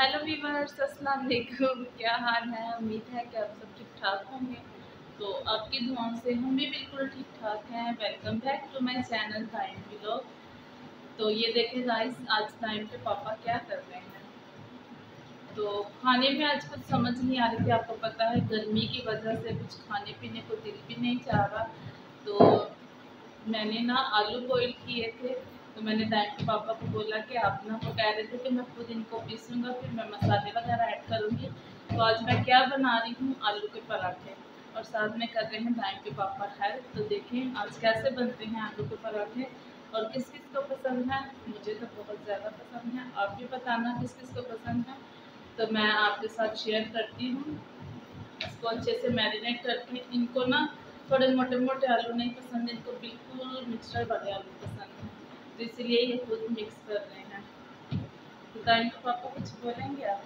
Hello viewers, अस्सलाम वालेकुम। क्या हाल है? उम्मीद है कि आप सब ठीक ठाक होंगे। तो आपकी दुआओं से हम भी बिल्कुल ठीक ठाक हैं। Welcome back to my channel time vlog. तो ये देखें गाइस, आज टाइम पे पापा क्या कर रहे हैं। तो खाने में आज कुछ समझ नहीं आ रही थी। आपको पता है गर्मी की वजह से कुछ खाने पीने को दिल भी नहीं चाह रहा। तो मैंने ना आलू बॉईल किए थे। तो मैंने टाइम के पापा को बोला कि आप ना, वो कह रहे थे कि मैं खुद इनको पीसूँगा, फिर मैं मसाले वगैरह ऐड करूँगी। तो आज मैं क्या बना रही हूँ, आलू के पराठे। और साथ में कर रहे हैं टाइम के पापा हेल्प। तो देखें आज कैसे बनते हैं आलू के पराठे और किस किस को पसंद है। मुझे तो बहुत ज़्यादा पसंद है, आप भी बताना किस किस को पसंद है। तो मैं आपके साथ शेयर करती हूँ। इसको अच्छे से मैरिनेट करके, इनको ना थोड़े मोटे मोटे आलू नहीं पसंद, इनको बिल्कुल मिक्सचर वाले आलू पसंद है। तो इसलिए ये खुद मिक्स कर रहे हैं। तो टाइम के पापा कुछ बोलेंगे आप?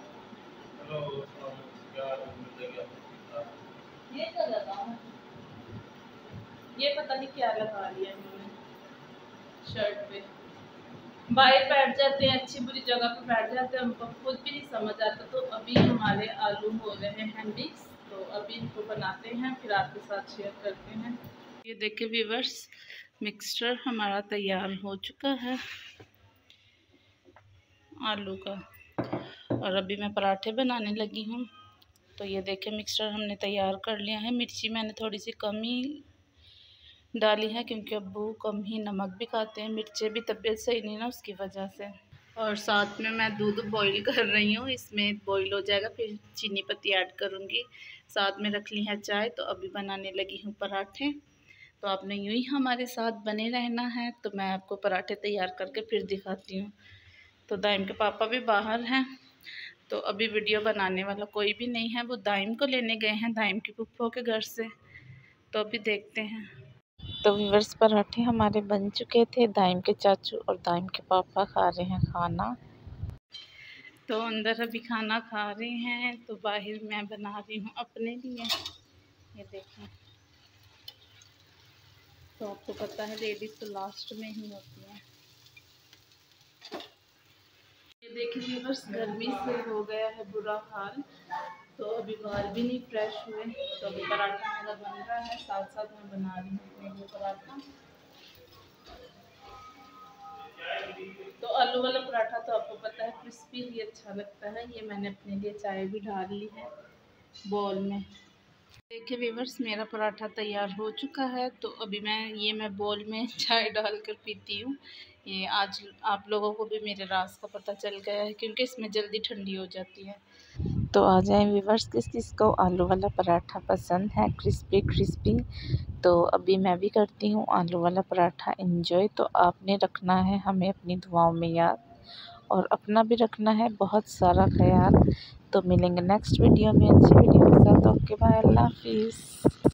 ये क्या लगा है? ये पता नहीं क्या लगा लिया इन्होंने शर्ट पे। बाहर बैठ जाते हैं, अच्छी बुरी जगह पे बैठ जाते हैं, हमको खुद भी नहीं समझ आता। तो अभी हमारे आलू हो रहे हैं मिक्स। तो अभी इनको बनाते हैं, फिर आपके साथ शेयर करते हैं। ये देखिए व्यूअर्स, मिक्सचर हमारा तैयार हो चुका है आलू का। और अभी मैं पराठे बनाने लगी हूँ। तो ये देखिए मिक्सचर हमने तैयार कर लिया है। मिर्ची मैंने थोड़ी सी कम ही डाली है क्योंकि अब्बू कम ही नमक भी खाते हैं, मिर्चें भी तबीयत सही नहीं ना उसकी वजह से। और साथ में मैं दूध बॉईल कर रही हूँ, इसमें बॉईल हो जाएगा फिर चीनी पत्ती ऐड करूँगी। साथ में रख ली है चाय। तो अभी बनाने लगी हूँ पराठे। तो आपने यूँ ही हमारे साथ बने रहना है। तो मैं आपको पराठे तैयार करके फिर दिखाती हूँ। तो दाइम के पापा भी बाहर हैं, तो अभी वीडियो बनाने वाला कोई भी नहीं है। वो दाइम को लेने गए हैं दाइम की फूफो के घर से। तो अभी देखते हैं। तो व्यूअर्स, पराठे हमारे बन चुके थे। दाइम के चाचू और दाइम के पापा खा रहे हैं खाना। तो अंदर अभी खाना खा रहे हैं, तो बाहर मैं बना रही हूँ अपने लिए। ये देखें। तो आपको पता है लेडीज़ तो लास्ट में ही होती हैं। ये देखिए बस गर्मी से हो गया है बुरा हाल। तो अभी बाल भी नहीं फ्रेश हुए। तो अभी पराठा मेरा बन रहा है, साथ साथ मैं बना रही हूँ अपने लिए पराठा। तो आलू वाला पराठा तो आपको पता है क्रिस्पी ही अच्छा लगता है। ये मैंने अपने लिए चाय भी डाल ली है बॉल में। देखिए व्यूअर्स, मेरा पराठा तैयार हो चुका है। तो अभी मैं बॉल में चाय डालकर पीती हूँ। ये आज आप लोगों को भी मेरे राज का पता चल गया है क्योंकि इसमें जल्दी ठंडी हो जाती है। तो आ जाए व्यूअर्स, किस किस को आलू वाला पराठा पसंद है, क्रिस्पी क्रिस्पी। तो अभी मैं भी करती हूँ आलू वाला पराठा एंजॉय। तो आपने रखना है हमें अपनी दुआओं में याद, और अपना भी रखना है बहुत सारा ख्याल। तो मिलेंगे नेक्स्ट वीडियो में अच्छी वीडियो के साथ। ओके बाय, अल्लाह हाफिज़।